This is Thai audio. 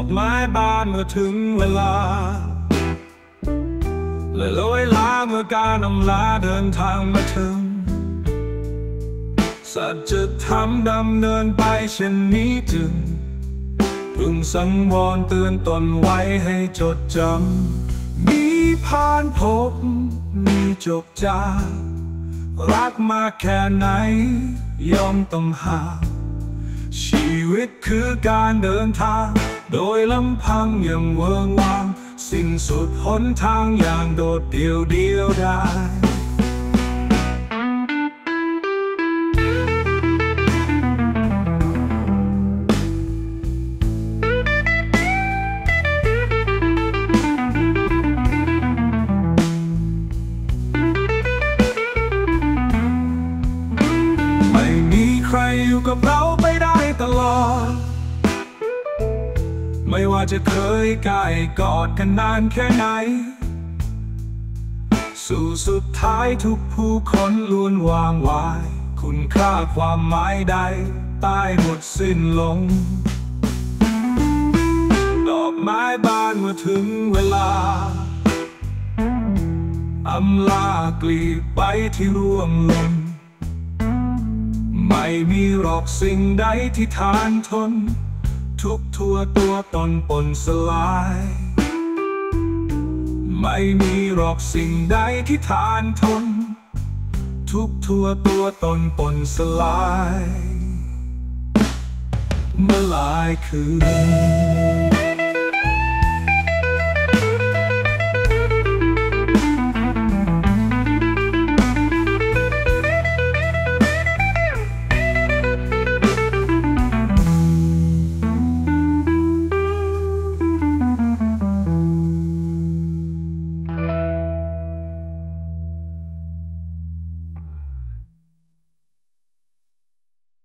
ไม้บานเมื่อถึงเวลาเลยลอยลาเมื่อการอำลาเดินทางมาถึงสัจธรรมดำเนินไปเช่นนี้จึงพึงสังวรเตือนตนไว้ให้จดจำมีผ่านพบมีจบจากรักมาแค่ไหนยอมต้องห่างชีวิตคือการเดินทางโดยลำพังอย่างเวิ้งว้างสิ้นสุดหนทางอย่างโดดเดี่ยวดายไม่มีใครอยู่กับเราไปได้ตลอดไม่ว่าจะเคยใกล้กอดกันนานแค่ไหนสู่สุดท้ายทุกผู้คนล้วนวางวายคุณค่าความหมายใดตายหมดสิ้นลงดอกไม้บานเมื่อถึงเวลาอำลากลีบไปที่ร่วงหล่นไม่มีหรอกสิ่งใดที่ทานทนทุกทั่วตัวตนปนสลายไม่มีหรอกสิ่งใดที่ทานทนทุกทั่วตัวตนปนสลายเมื่อหลายคืน